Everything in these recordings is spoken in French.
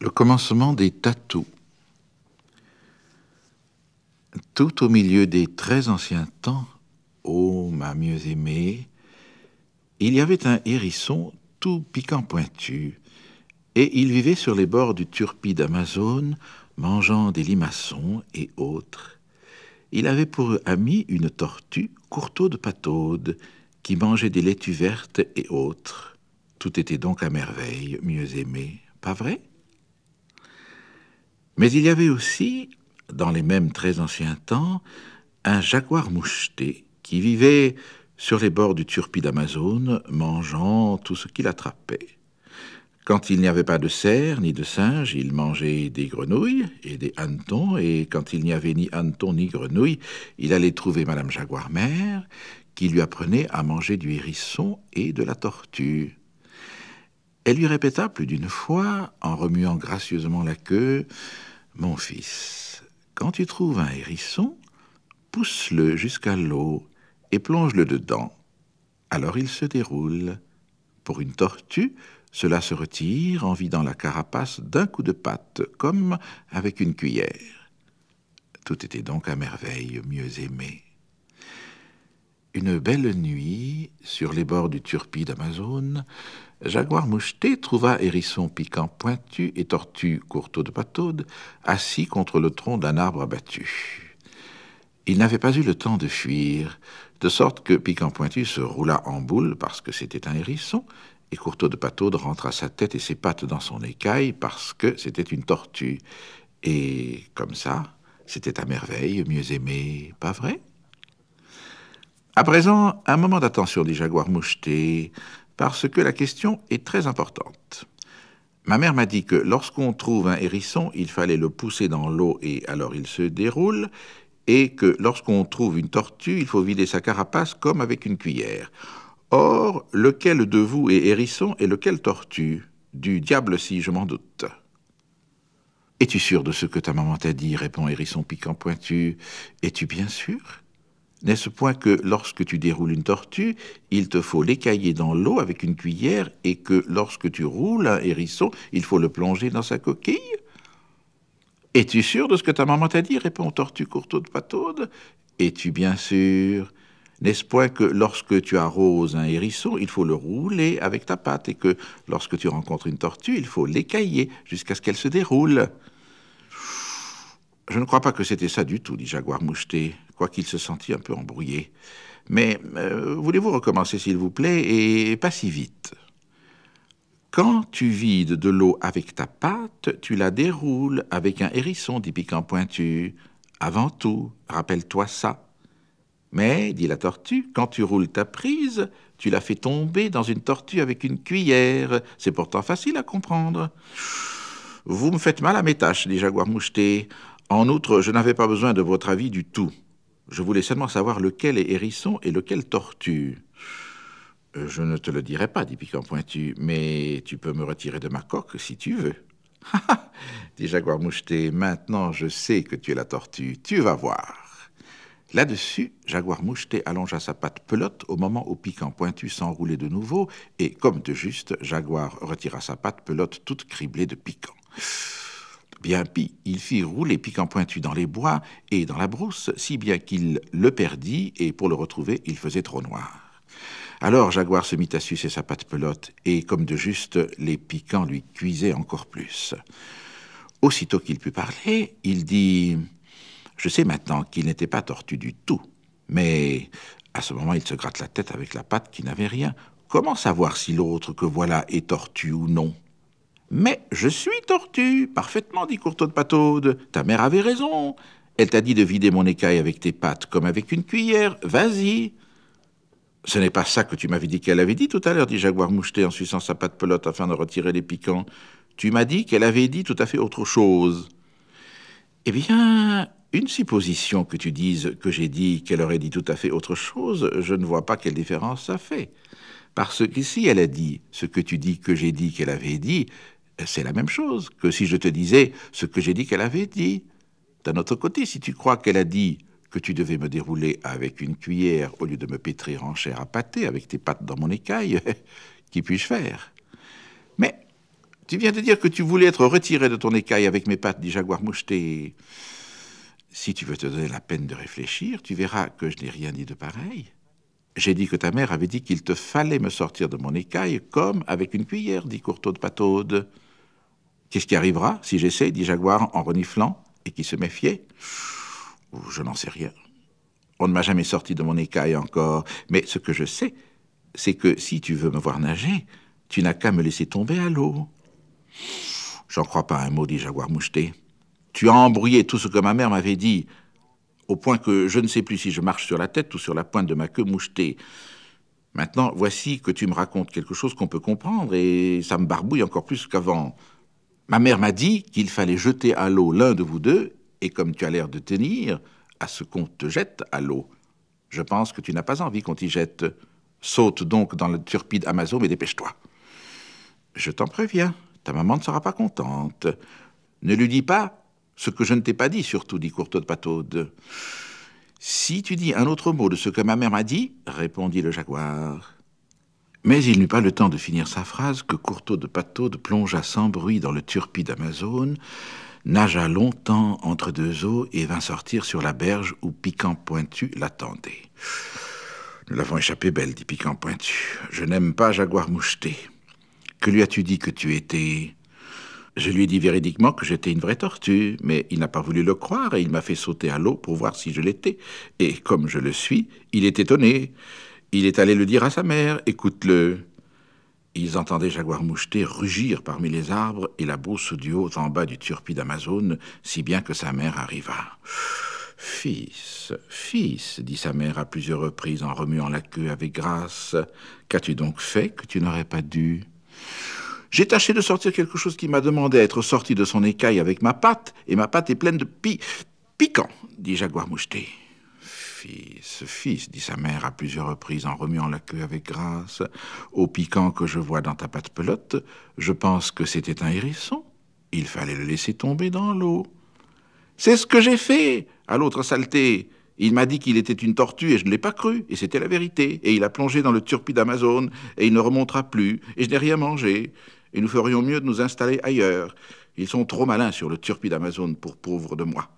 Le commencement des tatous. Tout au milieu des très anciens temps, ô ma mieux-aimée, il y avait un hérisson tout piquant pointu, et il vivait sur les bords du turpi d'Amazone, mangeant des limaçons et autres. Il avait pour ami une tortue courtaude pataude, qui mangeait des laitues vertes et autres. Tout était donc à merveille, mieux-aimée, pas vrai? Mais il y avait aussi, dans les mêmes très anciens temps, un jaguar moucheté qui vivait sur les bords du turpi d'Amazone, mangeant tout ce qu'il attrapait. Quand il n'y avait pas de cerfs ni de singes, il mangeait des grenouilles et des hannetons, et quand il n'y avait ni hanneton ni grenouilles, il allait trouver Madame Jaguar-mère, qui lui apprenait à manger du hérisson et de la tortue. Elle lui répéta plus d'une fois, en remuant gracieusement la queue, « Mon fils, quand tu trouves un hérisson, pousse-le jusqu'à l'eau et plonge-le dedans. Alors il se déroule. Pour une tortue, cela se retire en vidant la carapace d'un coup de patte, comme avec une cuillère. » Tout était donc à merveille, mieux aimé. Une belle nuit, sur les bords du turpi d'Amazone, Jaguar moucheté trouva hérisson piquant pointu et tortue courtaude pataude assis contre le tronc d'un arbre abattu. Il n'avait pas eu le temps de fuir, de sorte que piquant pointu se roula en boule parce que c'était un hérisson, et courtaude pataude rentra sa tête et ses pattes dans son écaille parce que c'était une tortue. Et comme ça, c'était à merveille, mieux aimé, pas vrai? À présent, un moment d'attention, dit Jaguar moucheté, parce que la question est très importante. Ma mère m'a dit que lorsqu'on trouve un hérisson, il fallait le pousser dans l'eau et alors il se déroule, et que lorsqu'on trouve une tortue, il faut vider sa carapace comme avec une cuillère. Or, lequel de vous est hérisson et lequel tortue? Du diable si je m'en doute. Es-tu sûr de ce que ta maman t'a dit? Répond hérisson piquant pointu. Es-tu bien sûr? N'est-ce point que lorsque tu déroules une tortue, il te faut l'écailler dans l'eau avec une cuillère et que lorsque tu roules un hérisson, il faut le plonger dans sa coquille? Es-tu sûr de ce que ta maman t'a dit? Répond tortue courtaude pataude. Es-tu bien sûr? N'est-ce point que lorsque tu arroses un hérisson, il faut le rouler avec ta patte et que lorsque tu rencontres une tortue, il faut l'écailler jusqu'à ce qu'elle se déroule? Je ne crois pas que c'était ça du tout, dit Jaguar moucheté, quoiqu'il se sentît un peu embrouillé. Mais voulez-vous recommencer, s'il vous plaît, et pas si vite? Quand tu vides de l'eau avec ta patte, tu la déroules avec un hérisson, dit piquant pointu. Avant tout, rappelle-toi ça. Mais, dit la tortue, quand tu roules ta prise, tu la fais tomber dans une tortue avec une cuillère. C'est pourtant facile à comprendre. Vous me faites mal à mes tâches, dit Jaguar moucheté. En outre, je n'avais pas besoin de votre avis du tout. Je voulais seulement savoir lequel est hérisson et lequel tortue. Je ne te le dirai pas, dit piquant pointu, mais tu peux me retirer de ma coque si tu veux. Ha ha, dit Jaguar moucheté, maintenant je sais que tu es la tortue, tu vas voir. Là-dessus, Jaguar moucheté allongea sa patte pelote au moment où piquant pointu s'enroulait de nouveau, et comme de juste, Jaguar retira sa patte pelote toute criblée de piquant. Bien pis, il fit rouler piquant pointu dans les bois et dans la brousse, si bien qu'il le perdit, et pour le retrouver, il faisait trop noir. Alors Jaguar se mit à sucer sa patte pelote, et comme de juste, les piquants lui cuisaient encore plus. Aussitôt qu'il put parler, il dit... Je sais maintenant qu'il n'était pas tortue du tout, mais à ce moment, il se gratte la tête avec la patte qui n'avait rien. Comment savoir si l'autre que voilà est tortue ou non? Mais je suis tortue, parfaitement, dit Courtaude Pataude. Ta mère avait raison. Elle t'a dit de vider mon écaille avec tes pattes comme avec une cuillère. Vas-y. Ce n'est pas ça que tu m'avais dit qu'elle avait dit tout à l'heure, dit Jaguar moucheté en suçant sa patte pelote afin de retirer les piquants. Tu m'as dit qu'elle avait dit tout à fait autre chose. Eh bien, une supposition que tu dises que j'ai dit qu'elle aurait dit tout à fait autre chose, je ne vois pas quelle différence ça fait. Parce que si elle a dit ce que tu dis que j'ai dit qu'elle avait dit, c'est la même chose que si je te disais ce que j'ai dit qu'elle avait dit. D'un autre côté, si tu crois qu'elle a dit que tu devais me dérouler avec une cuillère au lieu de me pétrir en chair à pâté avec tes pattes dans mon écaille, qu'y puis-je faire? Mais Tu viens de dire que tu voulais être retiré de ton écaille avec mes pattes, dit Jaguar moucheté. Si tu veux te donner la peine de réfléchir, tu verras que je n'ai rien dit de pareil. J'ai dit que ta mère avait dit qu'il te fallait me sortir de mon écaille comme avec une cuillère, dit Courtauld de Pataude. Qu'est-ce qui arrivera si j'essaie, dit Jaguar en reniflant, et qui se méfiait? Je n'en sais rien. On ne m'a jamais sorti de mon écaille encore, mais ce que je sais, c'est que si tu veux me voir nager, tu n'as qu'à me laisser tomber à l'eau. J'en crois pas un mot, dit Jaguar moucheté. Tu as embrouillé tout ce que ma mère m'avait dit, au point que je ne sais plus si je marche sur la tête ou sur la pointe de ma queue mouchetée. Maintenant, voici que tu me racontes quelque chose qu'on peut comprendre, et ça me barbouille encore plus qu'avant. Ma mère m'a dit qu'il fallait jeter à l'eau l'un de vous deux, et comme tu as l'air de tenir à ce qu'on te jette à l'eau, je pense que tu n'as pas envie qu'on t'y jette. Saute donc dans le turpide Amazone et dépêche-toi. Je t'en préviens, ta maman ne sera pas contente. Ne lui dis pas ce que je ne t'ai pas dit, surtout, dit Courtauld de Pataude. Si tu dis un autre mot de ce que ma mère m'a dit, répondit le jaguar. Mais il n'eut pas le temps de finir sa phrase que Courtauld de Pataude plongea sans bruit dans le turpide Amazone, nagea longtemps entre deux eaux et vint sortir sur la berge où Piquant Pointu l'attendait. Nous l'avons échappé belle, dit Piquant Pointu. Je n'aime pas Jaguar moucheté. Que lui as-tu dit que tu étais? Je lui ai dit véridiquement que j'étais une vraie tortue, mais il n'a pas voulu le croire et il m'a fait sauter à l'eau pour voir si je l'étais. Et comme je le suis, il est étonné. Il est allé le dire à sa mère, écoute-le. Ils entendaient Jaguar moucheté rugir parmi les arbres et la brousse du haut en bas du turpide Amazone, si bien que sa mère arriva. « Fils, fils, dit sa mère à plusieurs reprises en remuant la queue avec grâce, qu'as-tu donc fait que tu n'aurais pas dû? J'ai tâché de sortir quelque chose qui m'a demandé à être sorti de son écaille avec ma patte, et ma patte est pleine de piquant, dit Jaguar moucheté. Fils, fils, dit sa mère à plusieurs reprises en remuant la queue avec grâce, au piquant que je vois dans ta patte pelote, je pense que c'était un hérisson. Il fallait le laisser tomber dans l'eau. C'est ce que j'ai fait, à l'autre saleté. Il m'a dit qu'il était une tortue et je ne l'ai pas cru, et c'était la vérité. Et il a plongé dans le turpide Amazone, et il ne remontera plus, et je n'ai rien mangé. Et nous ferions mieux de nous installer ailleurs. Ils sont trop malins sur le turpide Amazone pour pauvre de moi.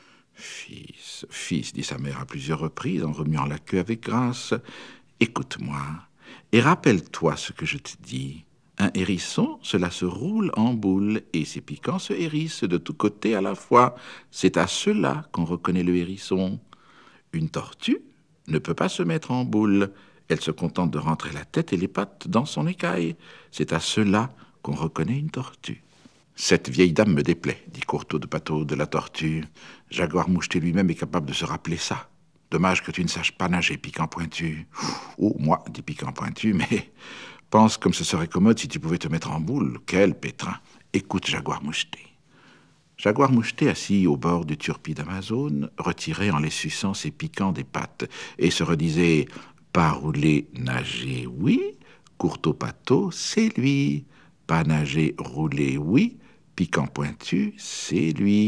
Fils, fils, dit sa mère à plusieurs reprises en remuant la queue avec grâce, écoute-moi et rappelle-toi ce que je te dis. Un hérisson, cela se roule en boule, et ses piquants se hérissent de tous côtés à la fois. C'est à cela qu'on reconnaît le hérisson. Une tortue ne peut pas se mettre en boule. Elle se contente de rentrer la tête et les pattes dans son écaille. C'est à cela qu'on reconnaît une tortue. Cette vieille dame me déplaît, dit Courtauld de Pataude de la tortue. Jaguar moucheté lui-même est capable de se rappeler ça. Dommage que tu ne saches pas nager, Piquant Pointu. Oh, moi, dit Piquant Pointu, mais pense comme ce serait commode si tu pouvais te mettre en boule. Quel pétrin. Écoute, Jaguar moucheté. Jaguar moucheté, assis au bord du turpide Amazone, retirait en les suçant ses piquants des pattes et se redisait « Pas rouler, nager, oui. Courtauld Pataude, c'est lui. Pas nager, rouler, oui. Piquant Pointu, c'est lui. »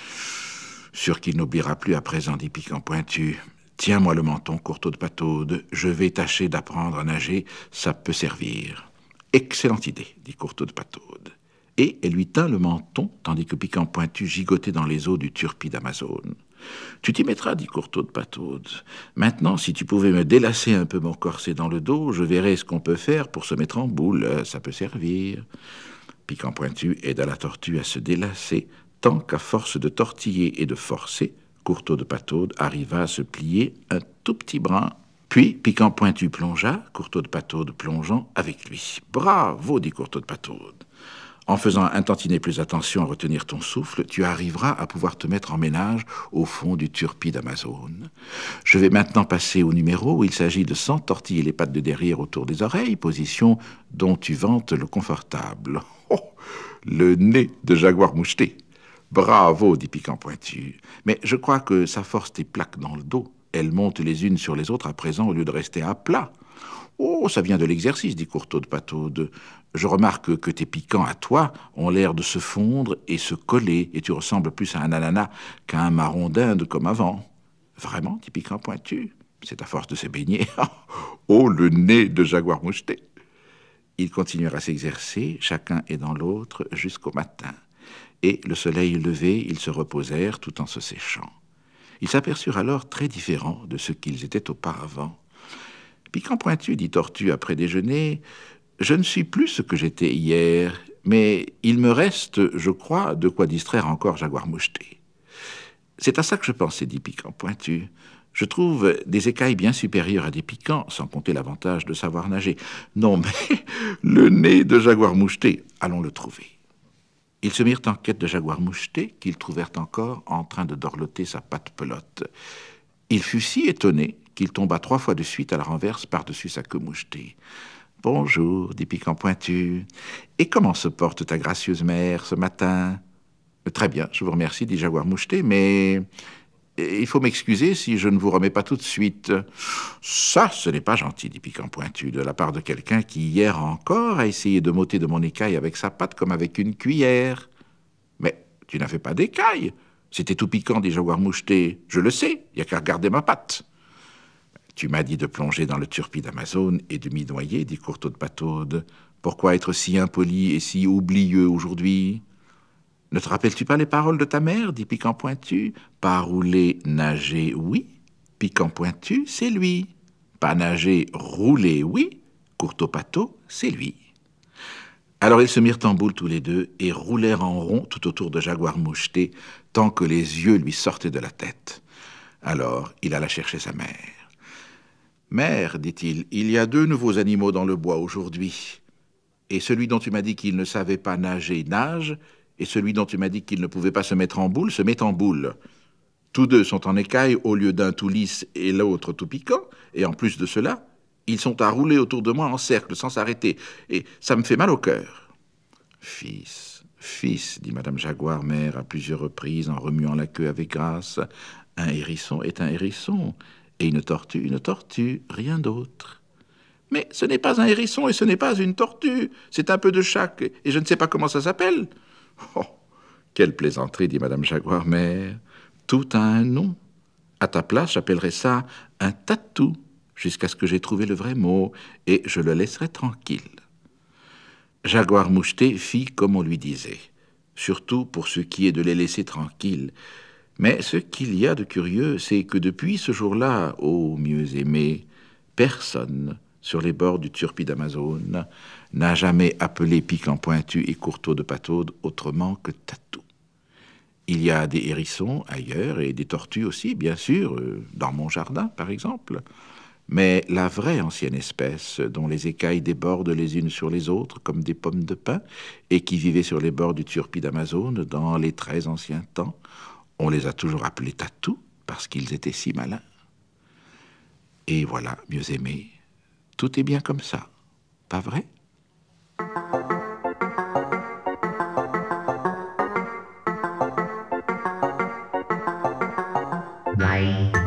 Sûr qu'il n'oubliera plus à présent, dit Piquant Pointu. Tiens-moi le menton, Courtauld de Pataude. Je vais tâcher d'apprendre à nager, ça peut servir. Excellente idée, dit Courtauld de Pataude. Et elle lui tint le menton, tandis que Piquant Pointu gigotait dans les eaux du turpide Amazone. Tu t'y mettras, dit Courtauld de Pataude. Maintenant, si tu pouvais me délasser un peu mon corset dans le dos, je verrais ce qu'on peut faire pour se mettre en boule. Ça peut servir. Piquant Pointu aida la tortue à se délasser, tant qu'à force de tortiller et de forcer, Courtauld de Pataude arriva à se plier un tout petit brin. Puis Piquant Pointu plongea, Courtauld de Pataude plongeant avec lui. Bravo, dit Courtauld de Pataude. En faisant un tantinet plus attention à retenir ton souffle, tu arriveras à pouvoir te mettre en ménage au fond du turpide Amazone. Je vais maintenant passer au numéro où il s'agit de s'entortiller les pattes de derrière autour des oreilles, position dont tu vantes le confortable. Oh, le nez de Jaguar moucheté. Bravo, dit Piquant Pointu. Mais je crois que ça force tes plaques dans le dos. Elles montent les unes sur les autres à présent au lieu de rester à plat. Oh, ça vient de l'exercice, dit Courtauld de Pataude. Je remarque que tes piquants à toi ont l'air de se fondre et se coller, et tu ressembles plus à un ananas qu'à un marron d'Inde comme avant. Vraiment, dit Piquant Pointu. C'est à force de se baigner. Oh, le nez de Jaguar moucheté. Ils continuèrent à s'exercer, chacun aidant l'autre, jusqu'au matin. Et le soleil levé, ils se reposèrent tout en se séchant. Ils s'aperçurent alors très différents de ce qu'ils étaient auparavant. Piquant Pointu dit Tortue après déjeuner, « Je ne suis plus ce que j'étais hier, mais il me reste, je crois, de quoi distraire encore Jaguar Moucheté. » C'est à ça que je pensais, dit Piquant Pointu. Je trouve des écailles bien supérieures à des piquants, sans compter l'avantage de savoir nager. Non, mais le nez de Jaguar Moucheté, allons le trouver. Ils se mirent en quête de Jaguar Moucheté, qu'ils trouvèrent encore en train de dorloter sa patte pelote. Il fut si étonné qu'il tomba 3 fois de suite à la renverse par-dessus sa queue mouchetée. « Bonjour, dit Piquant Pointu. Et comment se porte ta gracieuse mère ce matin ?»« Très bien, je vous remercie, dit Jaguar Moucheté, mais il faut m'excuser si je ne vous remets pas tout de suite. »« Ça, ce n'est pas gentil, dit Piquant Pointu, de la part de quelqu'un qui, hier encore, a essayé de m'ôter de mon écaille avec sa patte comme avec une cuillère. »« Mais tu n'as fait pas d'écaille. C'était tout piquant, dit Jaguar Moucheté. Je le sais, il n'y a qu'à regarder ma patte. »« Tu m'as dit de plonger dans le turpi d'Amazone et de m'y noyer, dit Courtauld de Pataude. Pourquoi être si impoli et si oublieux aujourd'hui ? Ne te rappelles-tu pas les paroles de ta mère, dit Piquant Pointu. Pas rouler, nager, oui. Piquant Pointu, c'est lui. Pas nager, rouler, oui. Courtauld Patot, c'est lui. Alors ils se mirent en boule tous les deux et roulèrent en rond tout autour de Jaguar Moucheté, tant que les yeux lui sortaient de la tête. Alors il alla chercher sa mère. « Mère, dit-il, il y a 2 nouveaux animaux dans le bois aujourd'hui. Et celui dont tu m'as dit qu'il ne savait pas nager, nage, et celui dont tu m'as dit qu'il ne pouvait pas se mettre en boule, se met en boule. Tous 2 sont en écaille au lieu d'un tout lisse et l'autre tout piquant, et en plus de cela, ils sont à rouler autour de moi en cercle sans s'arrêter, et ça me fait mal au cœur. »« Fils, fils, dit Madame Jaguar mère à plusieurs reprises en remuant la queue avec grâce, un hérisson est un hérisson, et une tortue, rien d'autre. »« Mais ce n'est pas un hérisson et ce n'est pas une tortue, c'est un peu de chaque, et je ne sais pas comment ça s'appelle. »« Oh, quelle plaisanterie, dit Madame Jaguar mère. Tout a un nom. À ta place, j'appellerais ça un tatou, jusqu'à ce que j'aie trouvé le vrai mot, et je le laisserai tranquille. » Jaguar Moucheté fit comme on lui disait, surtout pour ce qui est de les laisser tranquilles. Mais ce qu'il y a de curieux, c'est que depuis ce jour-là, ô mieux aimé, personne, sur les bords du turpi d'Amazone, n'a jamais appelé Piquant Pointu et Courtauld de Pataude autrement que tatou. Il y a des hérissons ailleurs et des tortues aussi, bien sûr, dans mon jardin, par exemple. Mais la vraie ancienne espèce, dont les écailles débordent les unes sur les autres comme des pommes de pin, et qui vivait sur les bords du turpi d'Amazone dans les très anciens temps, on les a toujours appelés tatous parce qu'ils étaient si malins. Et voilà, mieux aimé, tout est bien comme ça, pas vrai ? Bye.